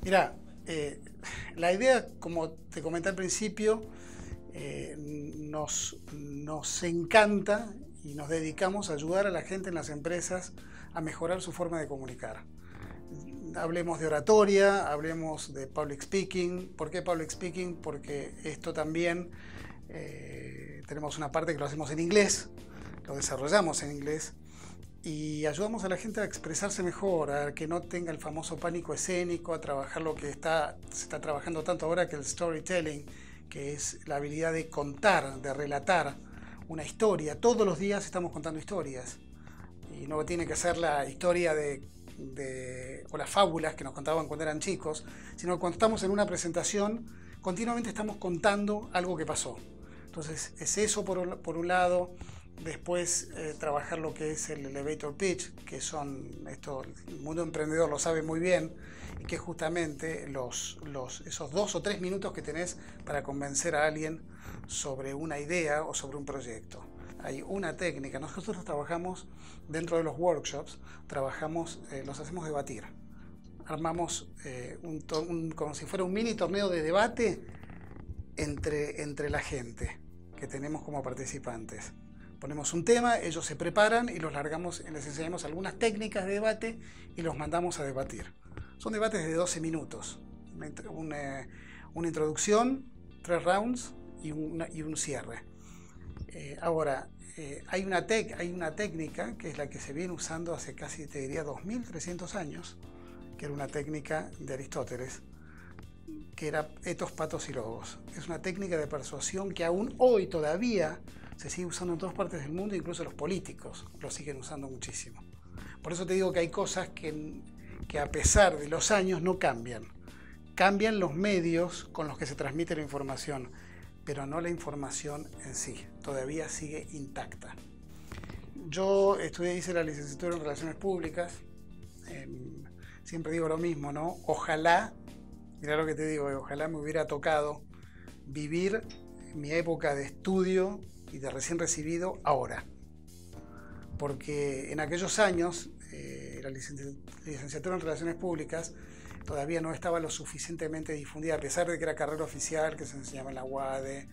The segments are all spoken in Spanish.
Mira, la idea, como te comenté al principio, nos encanta y nos dedicamos a ayudar a la gente en las empresas a mejorar su forma de comunicar. Hablemos de oratoria, hablemos de public speaking. ¿Por qué public speaking? Porque esto también tenemos una parte que lo hacemos en inglés, lo desarrollamos en inglés y ayudamos a la gente a expresarse mejor, a que no tenga el famoso pánico escénico, a trabajar lo que se está trabajando tanto ahora, que el storytelling, que es la habilidad de contar, de relatar una historia. Todos los días estamos contando historias y no tiene que ser la historia o las fábulas que nos contaban cuando eran chicos, sino que cuando estamos en una presentación continuamente estamos contando algo que pasó. Entonces es eso por un lado. Después trabajar lo que es el elevator pitch, que esto el mundo emprendedor lo sabe muy bien, y que es justamente esos 2 o 3 minutos que tenés para convencer a alguien sobre una idea o sobre un proyecto. Hay una técnica, nosotros trabajamos dentro de los workshops, los hacemos debatir. Armamos como si fuera un mini torneo de debate entre la gente que tenemos como participantes. Ponemos un tema, ellos se preparan y los largamos, les enseñamos algunas técnicas de debate y los mandamos a debatir. Son debates de 12 minutos, una introducción, 3 rounds y un cierre. Ahora, hay una técnica que es la que se viene usando hace casi, te diría, 2300 años, que era una técnica de Aristóteles, que era etos, patos y logos. Es una técnica de persuasión que aún hoy todavía se sigue usando en todas partes del mundo, incluso los políticos lo siguen usando muchísimo. Por eso te digo que hay cosas que a pesar de los años no cambian. Cambian los medios con los que se transmite la información, pero no la información en sí. Todavía sigue intacta. Yo hice la licenciatura en Relaciones Públicas. Siempre digo lo mismo, ¿no? Ojalá, mirá lo que te digo, ojalá me hubiera tocado vivir mi época de estudio y de recién recibido ahora, porque en aquellos años la licenciatura en Relaciones Públicas todavía no estaba lo suficientemente difundida, a pesar de que era carrera oficial, que se enseñaba en la UADE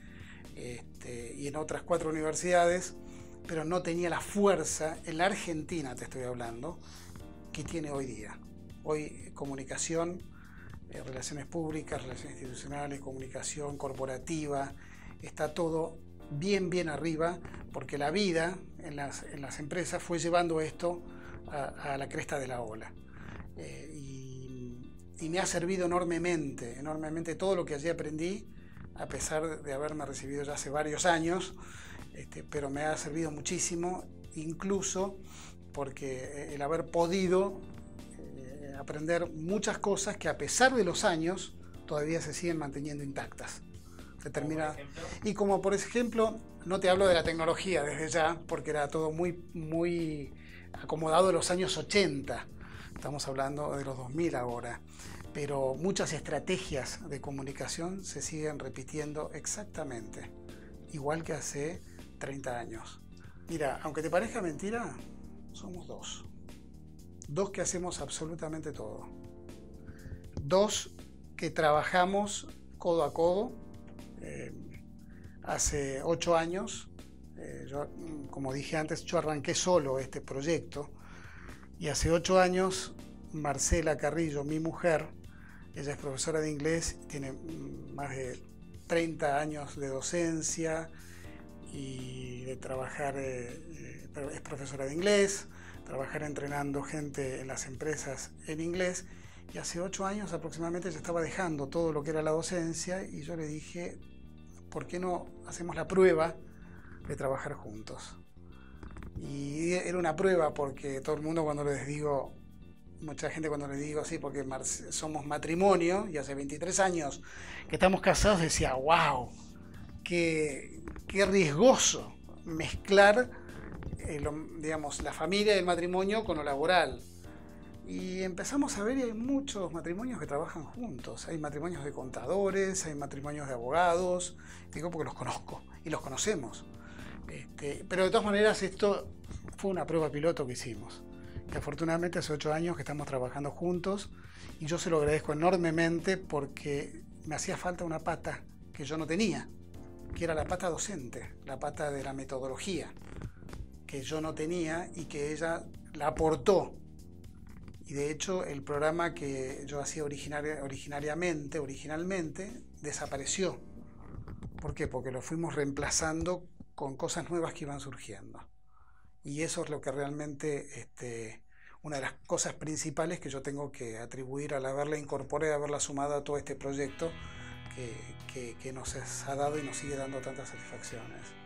y en otras 4 universidades, pero no tenía la fuerza, en la Argentina te estoy hablando, que tiene hoy día. Hoy comunicación, relaciones públicas, relaciones institucionales, comunicación corporativa, está todo bien arriba, porque la vida en las empresas fue llevando esto a la cresta de la ola. Y me ha servido enormemente todo lo que allí aprendí, a pesar de haberme recibido ya hace varios años, pero me ha servido muchísimo, incluso porque el haber podido aprender muchas cosas que a pesar de los años todavía se siguen manteniendo intactas. Y como por ejemplo, no te hablo de la tecnología desde ya, porque era todo muy acomodado de los años 80, estamos hablando de los 2000 ahora, pero muchas estrategias de comunicación se siguen repitiendo exactamente, igual que hace 30 años. Mira, aunque te parezca mentira, somos dos que hacemos absolutamente todo, 2 que trabajamos codo a codo. Hace 8 años, como dije antes, yo arranqué solo este proyecto, y hace 8 años Marcela Carrillo, mi mujer, ella es profesora de inglés, tiene más de 30 años de docencia y de trabajar, es profesora de inglés, trabajar entrenando gente en las empresas en inglés, y hace 8 años aproximadamente ella estaba dejando todo lo que era la docencia, y yo le dije, ¿por qué no hacemos la prueba de trabajar juntos? Y era una prueba porque todo el mundo cuando les digo, mucha gente cuando les digo, sí, porque somos matrimonio y hace 23 años que estamos casados, decía, wow, qué riesgoso mezclar digamos, la familia y el matrimonio con lo laboral. Y empezamos a ver, y hay muchos matrimonios que trabajan juntos. Hay matrimonios de contadores, hay matrimonios de abogados, digo porque los conozco y los conocemos. Pero de todas maneras esto fue una prueba piloto que hicimos. que afortunadamente hace 8 años que estamos trabajando juntos y yo se lo agradezco enormemente porque me hacía falta una pata que yo no tenía, que era la pata docente, la pata de la metodología, que yo no tenía y que ella la aportó. Y de hecho el programa que yo hacía originalmente, desapareció. ¿Por qué? Porque lo fuimos reemplazando con cosas nuevas que iban surgiendo. Y eso es lo que realmente, una de las cosas principales que yo tengo que atribuir al haberla incorporado, haberla sumado a todo este proyecto que nos ha dado y nos sigue dando tantas satisfacciones.